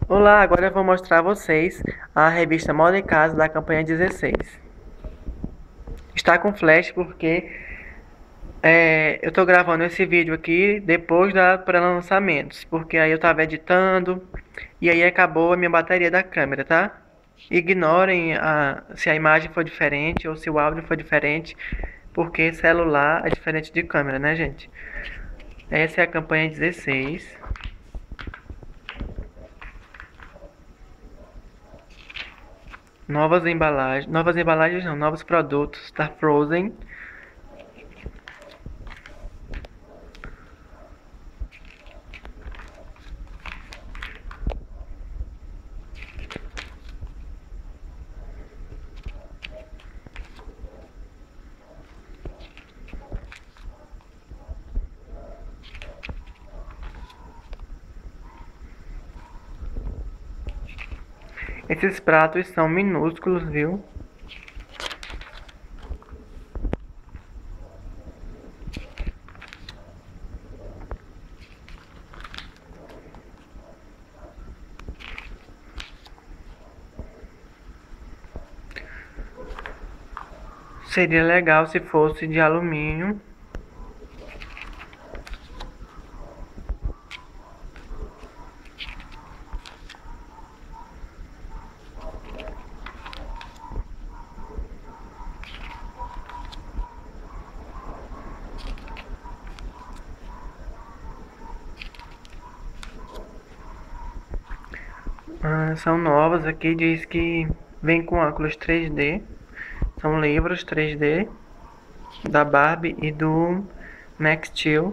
Olá, agora eu vou mostrar a vocês a revista Moda e Casa da campanha 16. Está com flash porque eu estou gravando esse vídeo aqui depois da pré-lançamentos, porque aí eu estava editando e aí acabou a minha bateria da câmera, tá? Ignorem se a imagem for diferente ou se o áudio for diferente, porque celular é diferente de câmera, né, gente? Essa é a campanha 16. Novas embalagens não, novos produtos da Frozen. Esses pratos são minúsculos, viu? Seria legal se fosse de alumínio. São novas aqui, diz que vem com óculos 3D. São livros 3D da Barbie e do Max Steel.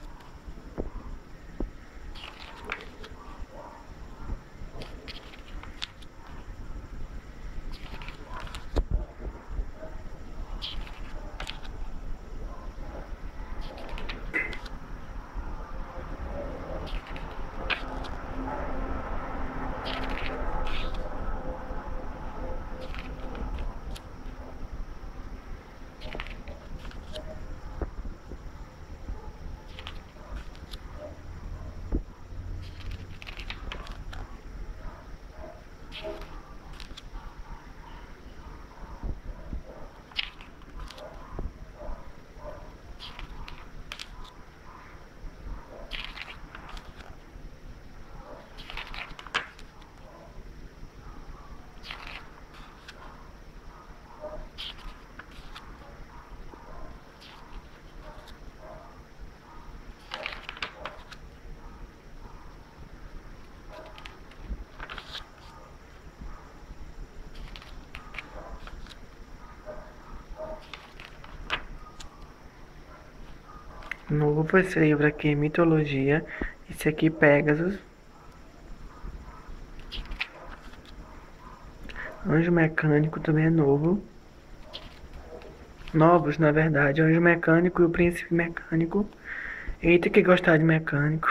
Novo esse livro aqui, Mitologia. Esse aqui, Pegasus. Anjo Mecânico também é novo. Novos, na verdade. Anjo Mecânico e o Príncipe Mecânico. Eita, que gostar de mecânico.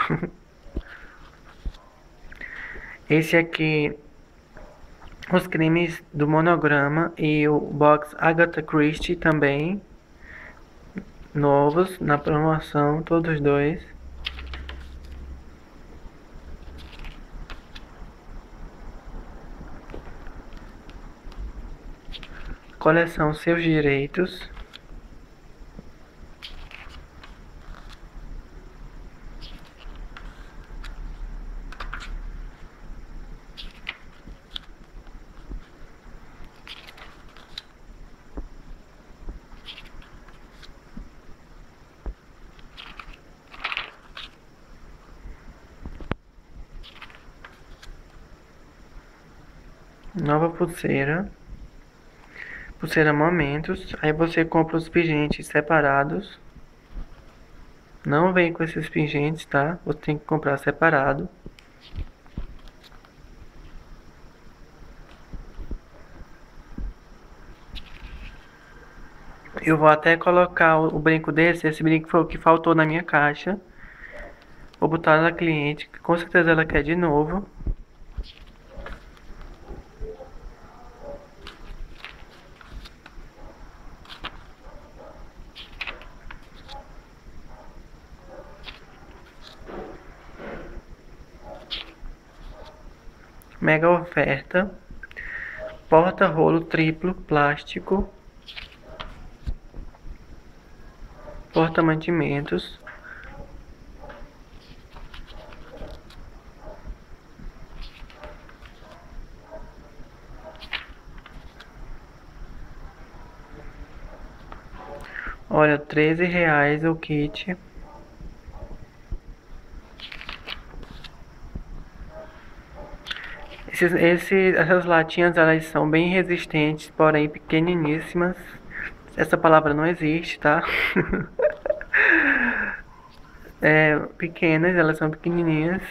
Esse aqui, Os Crimes do Monograma e o box Agatha Christie também. Novos, na promoção, todos dois. Coleção Seus Direitos. Nova pulseira. Pulseira Momentos. Aí você compra os pingentes separados. Não vem com esses pingentes, tá? Você tem que comprar separado. Eu vou até colocar o brinco desse. Esse brinco foi o que faltou na minha caixa. Vou botar na cliente, que com certeza ela quer de novo. Mega oferta. Porta-rolo triplo plástico. Porta-mantimentos. Olha, R$ 13 o kit. Essas latinhas, elas são bem resistentes, porém pequeniníssimas. Essa palavra não existe, tá? Pequenas, elas são pequenininhas.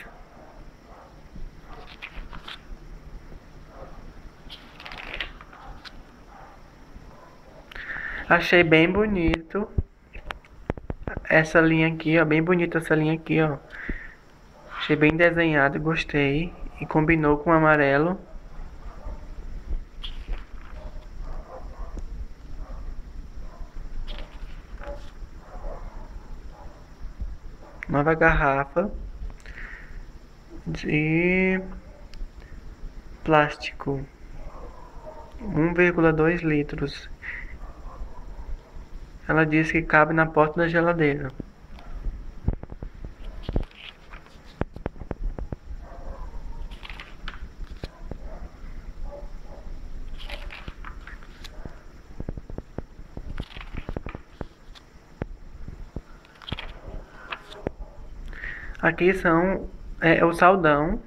Achei bem bonito essa linha aqui, ó, bem bonita essa linha aqui, ó. Achei bem desenhado, gostei e combinou com o amarelo. Nova garrafa de plástico, 1,2 litros. Ela diz que cabe na porta da geladeira. Aqui são o saldão.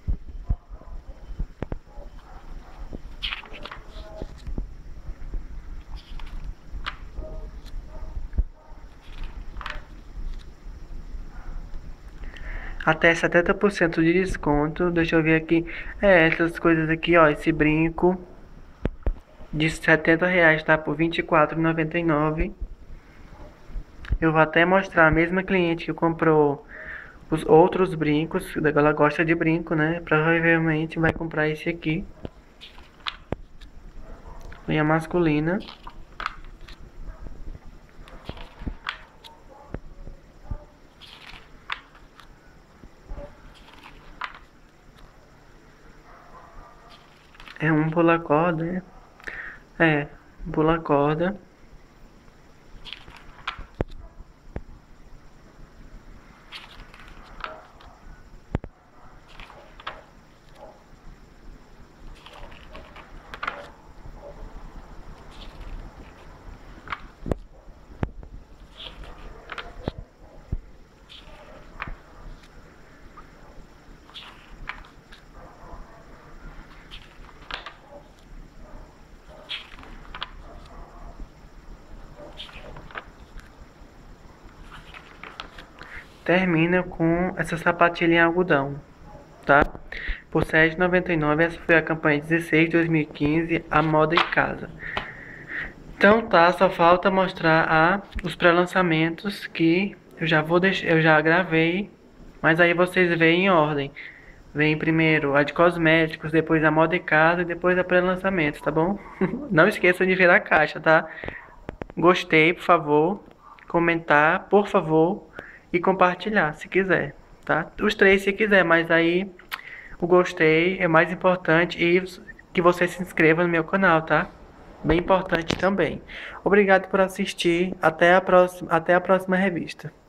Até 70% de desconto. Deixa eu ver aqui. Essas coisas aqui, ó. Esse brinco de R$ 70 tá por R$ 24,99. Eu vou até mostrar a mesma cliente que comprou os outros brincos. Ela gosta de brinco, né? Provavelmente vai comprar esse aqui. Linha masculina. É um pula-corda, né? Pula-corda. Termina com essa sapatilha em algodão, tá? Por R$ 7,99. Essa foi a campanha 16 2015, a moda em casa. Então tá, só falta mostrar os pré-lançamentos que eu já gravei, mas aí vocês veem em ordem. Vem primeiro a de cosméticos, depois a moda em casa e depois a pré-lançamento, tá bom? Não esqueça de ver a caixa, tá? Gostei, por favor, comentar, por favor, e compartilhar, se quiser, tá? Os três se quiser, mas aí o gostei é mais importante e que você se inscreva no meu canal, tá? Bem importante também. Obrigado por assistir, até a próxima revista.